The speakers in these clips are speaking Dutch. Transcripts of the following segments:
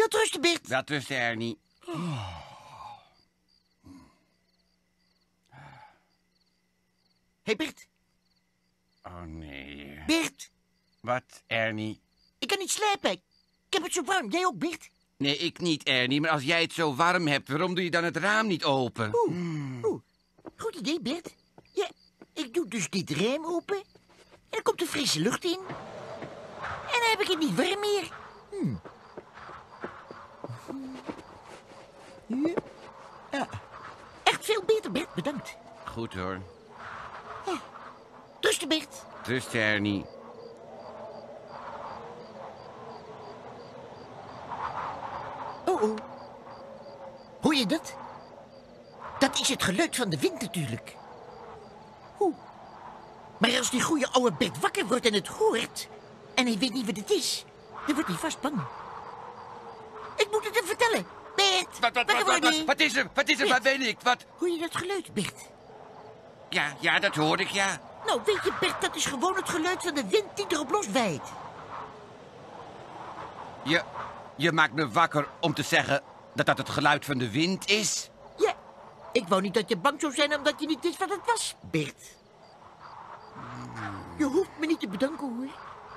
Welterusten, Bert. Welterusten, Ernie. Hé, Bert. Oh, nee. Bert, Wat, Ernie? ik kan niet slapen. Ik heb het zo warm. Jij ook, Bert? Nee, ik niet, Ernie. Maar als jij het zo warm hebt, waarom doe je dan het raam niet open? Oeh, goed idee, Bert. Ja, ik doe dus dit raam open. En dan komt er frisse lucht in. En dan heb ik het niet warm meer. Ja. Echt veel beter, Bert. Bedankt. Goed, hoor. Rusten, Bert. Rusten, Ernie. Oh. Hoor je dat? Dat is het geluid van de wind natuurlijk. Maar als die goeie oude Bert wakker wordt en het hoort... en hij weet niet wat het is, dan wordt hij vast bang. Ik moet het hem vertellen. Bert, wakker worden. Wat is er? Wat is er? Bert. Wat weet ik? Wat? Hoor je dat geluid, Bert? Ja, dat hoor ik, ja. Nou, weet je, Bert, dat is gewoon het geluid van de wind die erop loswaait. Je maakt me wakker om te zeggen dat dat het geluid van de wind is? Ja, ik wou niet dat je bang zou zijn omdat je niet wist wat het was, Bert. Je hoeft me niet te bedanken, hoor.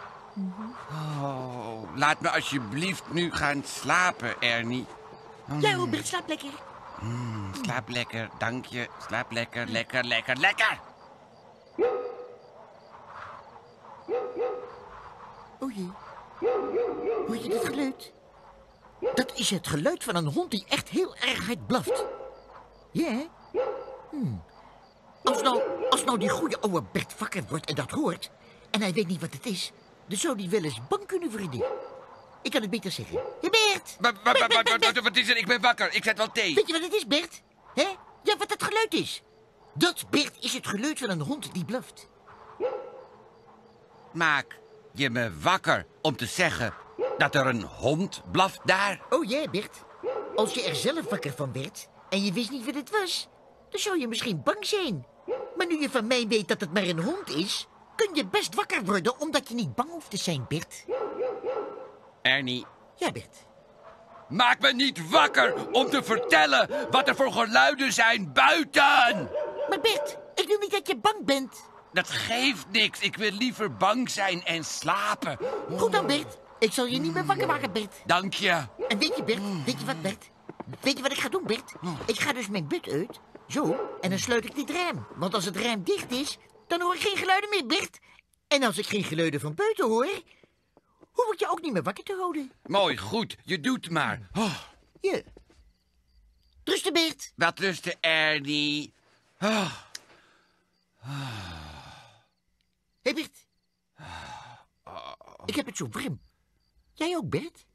Oh, laat me alsjeblieft nu gaan slapen, Ernie. Ja hoor, Bert, slaap lekker. Slaap lekker, dank je. Slaap lekker, lekker, lekker, lekker. O jee. Hoor je dat geluid? Dat is het geluid van een hond die echt heel erg hard blaft. Ja, hè? Als nou die goede oude Bert wakker wordt en dat hoort... en hij weet niet wat het is... dan zou hij wel eens bang kunnen worden. Ik kan het beter zeggen. Hé, Bert! Bert. Wat is er? Ik ben wakker. Ik zet wel thee. Weet je wat het is, Bert? Hè? Ja, wat dat geluid is. Dat, Bert, is het geluid van een hond die blaft. Maak je me wakker om te zeggen dat er een hond blaft daar? Oh ja, Bert. Als je er zelf wakker van werd en je wist niet wat het was... dan zou je misschien bang zijn. Maar nu je van mij weet dat het maar een hond is... kun je best wakker worden omdat je niet bang hoeft te zijn, Bert. Ernie, Ja, Bert. maak me niet wakker om te vertellen wat er voor geluiden zijn buiten. Maar Bert, ik wil niet dat je bang bent. Dat geeft niks. Ik wil liever bang zijn en slapen. Goed dan, Bert. Ik zal je niet meer wakker maken, Bert. Dank je. En weet je, Bert, weet je wat, Bert? Weet je wat ik ga doen, Bert? Ik ga dus mijn bed uit, zo, en dan sluit ik dit raam. Want als het raam dicht is, dan hoor ik geen geluiden meer, Bert. En als ik geen geluiden van buiten hoor, hoef ik je ook niet meer wakker te houden. Mooi, goed. Je doet maar. Oh, Ja. Rusten, Bert. wat rusten, Ernie. Oh, Hé, Bert. Ik heb het zo warm. Jij ook, Bert?